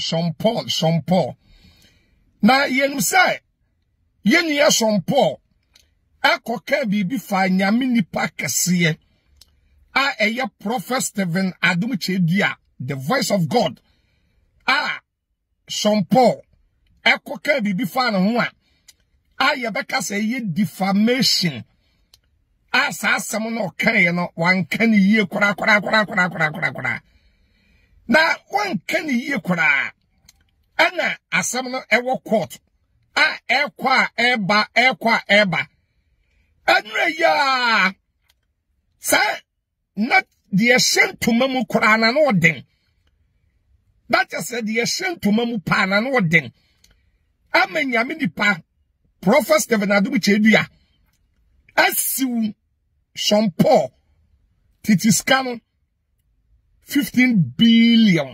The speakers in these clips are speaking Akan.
Sean Paul. Na yen say yen ya Sean Paul akoka bibi fa nyame nipa kese a eye Prophet Stephen Adum Chedua, the voice of God. Sean Paul akoka bibi fa no ho a yebeka say ye defamation. Asa asem no kan no wan kan yie kora. Na wan kan yie kora. Ana asem no ewo court. Ekwa eba. Anra ya. Sa not the sent to mamu kora na no den. That just said the sent to mamu pa na no den. Amenya me nipa Prophet Stephen Adum Chedua. Asiu Sean Paul Titiskano 15 billion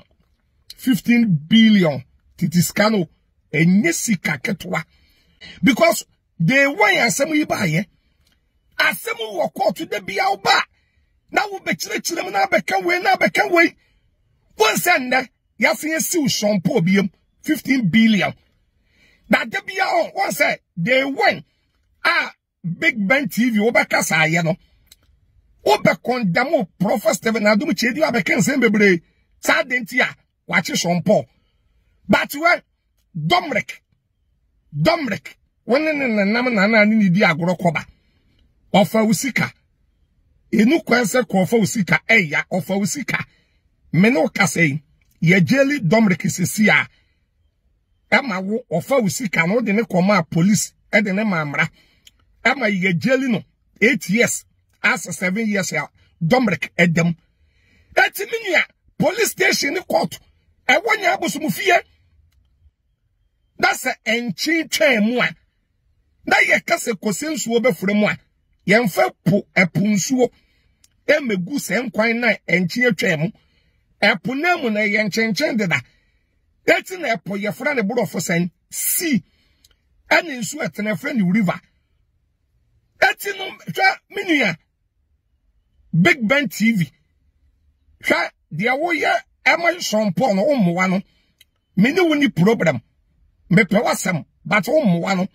Titiskano enyesika ketwa because they want asem yibaye asem wo court de bia oba na wo be chire na beka we won send ya fin siu Sean Paul biem 15 billion that de bia on won say they win Big Ben TV obeka saye no obe condemn Prophet Stephen Adum Chedua beka nsem bebre sa dentia wachi Sean Paul but when Domric when na ni di agoro koba ofa usika enu kwanse ko ofa usika eya ofa usika me no ka say ye jeli Domric sisia ema wo ofa usika no de ne koma police e de ne mamra ema ye jeli no 8 years as 7 years ya Domric edem etiminia police station ni court e wonya abosumufie. That's a enchi twemwa na ye kase kosensuo befremu a ye mfa po epunsuo emegu senkwan na enchi twemu epunemu na ye nchenchen deda eti na epo ye fra ne borofo sen si eni nsu etene fra ne river eti no hwa minua Big Ben TV hwa dia wo ye ema Sean Paul no omwa no meni woni problem me pe wasem but omwa no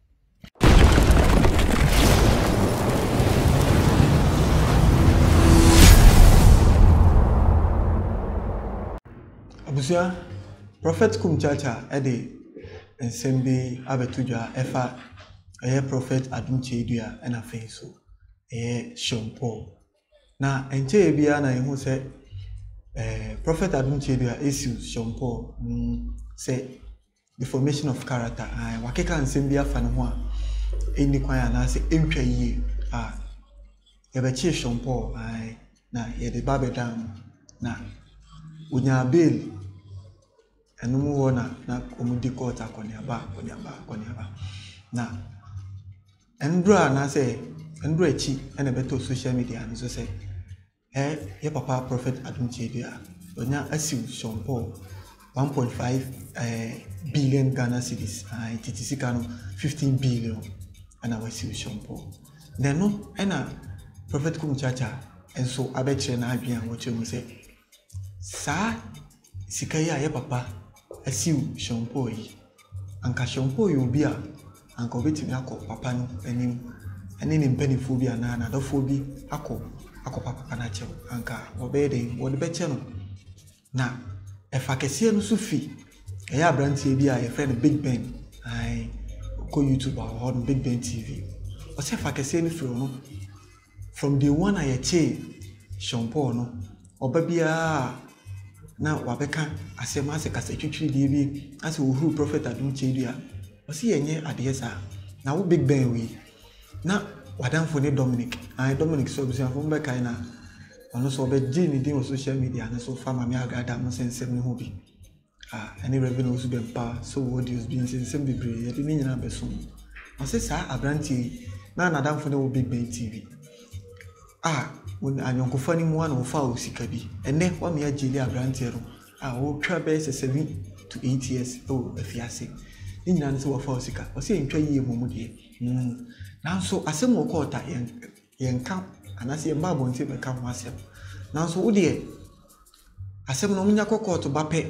abusia Prophet Kumchacha ede ensembe abetujwa efa Prophet Adum Chedua ena fenso Sean Paul na enche bia na ehu se Prophet Adum Chedua issue Sean Paul say the formation of character wakeka nsembia fa no ho a eni kwan na se entwa yie yebechi Sean Paul na ye de babedam na unya bail enu mu wona na komudi court akoniaba na endra na se endra echi ene beto social media ni so se ye papa Prophet Adum Chedua onya asiu Sean Paul 1.5 billion Ghana cedis TTC kano 15 billion and our Sean Paul then no Prophet Kumchacha and so abeche na adwan what you say sa sikaya ye papa asiu Sean Paul yi anka Sean Paul yi obi a anka obetimi akọ papa no anim ene ne mpanifo bi ana na dofo bi akọ papa na chew anka obede wo de beche no na efa kese no sufi eya brantie bi a ye friend Big Ben ko YouTube or Big Ben TV o se fa kese no firo no from the one I che Sean Paul no oba bia na wabeka asema ase kase twitwiri die bi ase wo Prophet Adum Chedua o se yenye adesa na wo Big Ben we na wadamfo ne Dominic so bisa fo mbe kai na ono so be gene din o social media na so fama me agada mo sensem ne ho bi any revenue so be pa so audios bi sensem bebre ye de nyina beso o se sa abranti na nadamfo ne wo Big Ben TV won anyonkofo ni mu ana ofa osika bi ene wa me ageli abranti ro wo twa be 7 to 8 years afiase nyina ne se wo fa osika o se ntwa yie mu de nanso asem wo kota yenka anase mba bonte be ka ho asem nanso wo de asem no munya kokot ba pe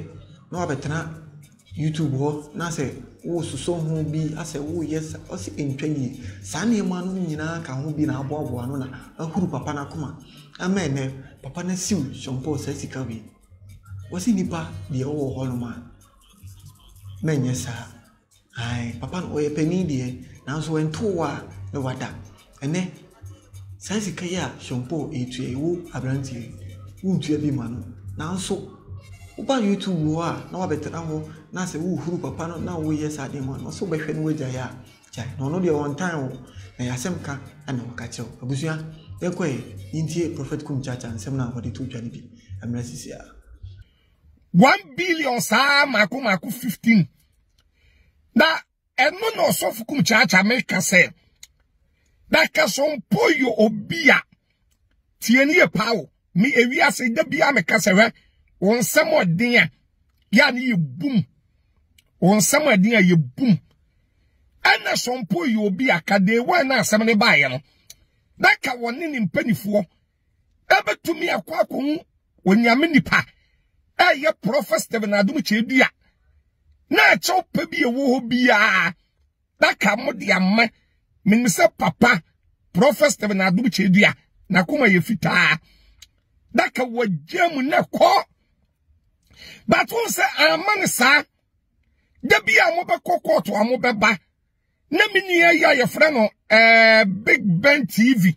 no abetena YouTube ho na say wo suso ho bi ase wo yes o se entwanyi saa ne ma no nyina ka ho bi na aboabo ano na ahuru papa na koma amen papa na siw shompo sa sika bi wasi nipa de wo ho no ma menye saa ai papa no ye pani de na so ento a na wada ene saa sika ya shompo etu ewo abrantie wo tu bi ma no na so uba YouTube wo a na wabetena ho na se wo huru papa no na wo yes ade mo no so behwe no wagya ya chai no de on time wo na yasem ka ana wo ka chew abusua yekoe yintie prophet kum chacha nsem na wo de to dwane bi amra sisia 1 billion sa maku 15 na eno no so kum chacha make say da ka so mpoyo obia tieni e pawo mi ewiase da bia me ka se on samodin ya ni yebum on samodin ya yebum ana sompo yi obi akade wa na asem ne baaye no da ka woni ni mpanifo ebetumi akwa akon onyame nipa ye prophet Stephen Adum Chedua na acho pa bi ewo ho bia da ka mode amma minse papa prophet Stephen Adum Chedua na kuma ye fitaa da ka wajam na ko. But who say aman sa de bia mo be kokoto amo beba na mini ya ye frɛ no Big Ben TV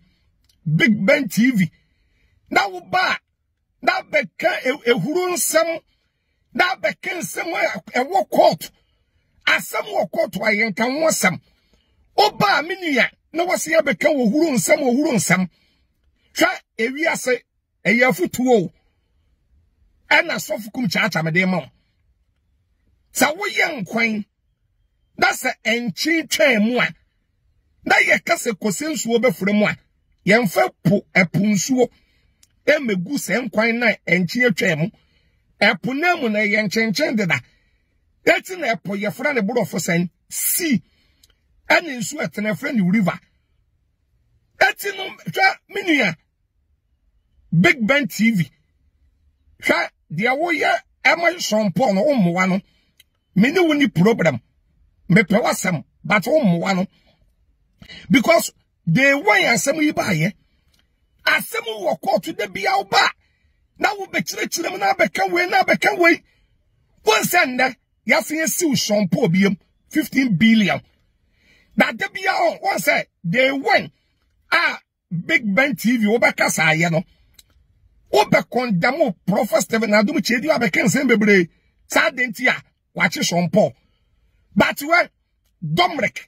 na wo ba na beka ehuru nsem na beka nsem ewo court asem wo court ayen kan wo sam oba mini ya na wo se ya beka wo huru nsem hwa ewiase eyafutuo ana sofukum chacha mede ma sa wo yankwan da se enchi twan mu a na ye kase kosensuo befure mu a yemfa po epunsuo emegu se nkwan na enchi atwan mu epo na mu na ye nchenchen deda eti na epo ye fra ne borofo sen si ani nsu etene fra ne river eti no twa minua Big Ben TV hwa de wo ye ema sompo no umwa no meni woni problem me pe wasem but umwa no because they want asem yi ba ye asem wo court de bia wo ba na wo be kire na beka we won sende ya se siw sompo biem 15 billion na de bia on won say they win Big Ben TV wo be kasa ye no Obe condemn prophet Stephen Adum Chedua beken sembebre sa dentia wachi sompo but when Domric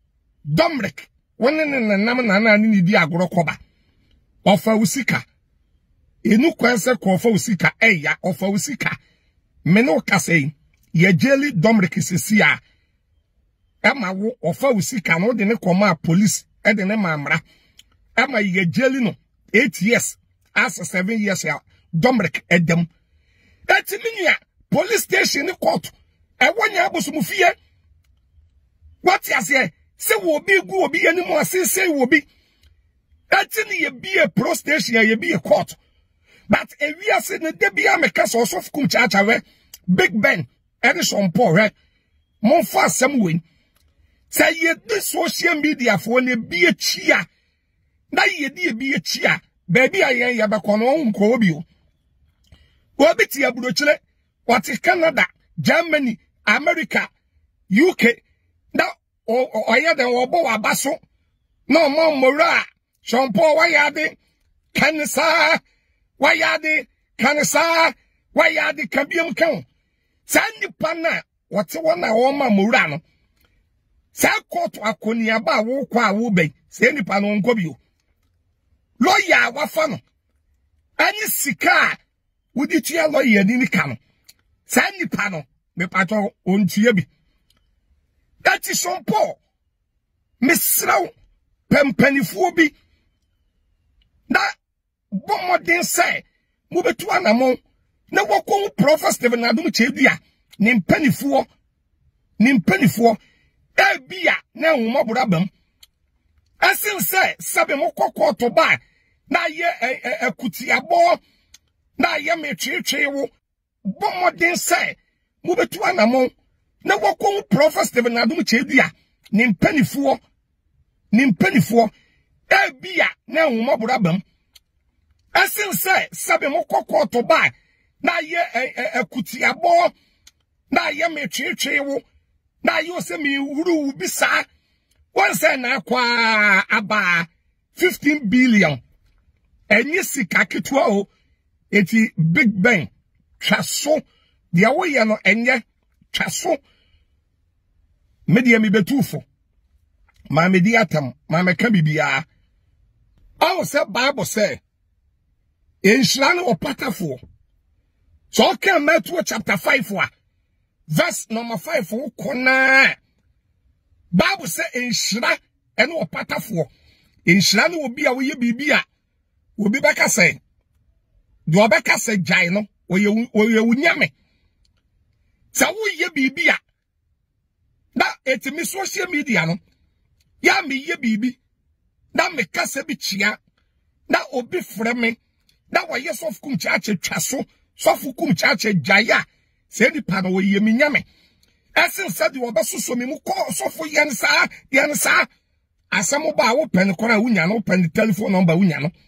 wonen na ni di agoro koba ofa usika enu kwanse ko ofa usika eya ofa usika meno kasei ye jeli Domric sesia ema wo ofa usika no de ne koma police e de ne mamra ema ye jeli no 8 years as 7 years ya Domric edem eti minia police station ni court e wonya abosumfie what ya say wo bi gu obi animu asese wo bi eti ni ye bi pro station ye bi court but e wi ase ne de bia meka so of kum chacha we Big Ben ene sompo we mon fa asem we say ye di social media for ne bi chia na ye di bi chia baby ayen ya bekono nko obi o obiti aburochire wati Canada, Germany, America, UK na oya den obo wabaso no mo mora shompo wayade kanisa wayade kabiem kan sandi pana wati wona wo ma mora no sa court akoni aba wo kwa wo be se nipa no nko bi o lawyer wafa no ani sika wudi tia lawyer ni ka no sa nipa no me pato ontie bi that is some poor misraw pempanifuo bi na bomodin say mo betu anamon na wokon prophet Stephen Adum Chedua ni mpanifuo ebia na nwoma burabam asin say sabe mo kokko to ba na ye akutiabo na ye metwetwe wo bomodin say mubetu anamon na wako Prophet Stephen Adum Chedia ni mpanifuo ebia na nwoma borabam asin say sabe mo kokko to ba na ye ekutiabo na ye metwetwewo na ye ose mi wuru bisa won say na kwa aba 15 billion enye sika ketwa o eti Big Ben twaso dia wo ye no enye twaso media mi betufo ma media tam ma meka bibia awo say Bible say enshirane opatafo so okay Matthew chapter 5 verse number 5 kona Bible say enshira ene opatafo enshirane obi a wo ye bibia obi beka say do obeka say jai no wo ye wunyame sa wo ye bibia na etimi social media no ya me ye bibi na me kasa bi chia na obi freme na wa yesof kum chache twaso sofu kum chache jaya se ni pa na wo ye minyame esen sadi wo besoso me mu ko sofu yensa asamo ba wo pen kora wunya no pen telephone number wunya no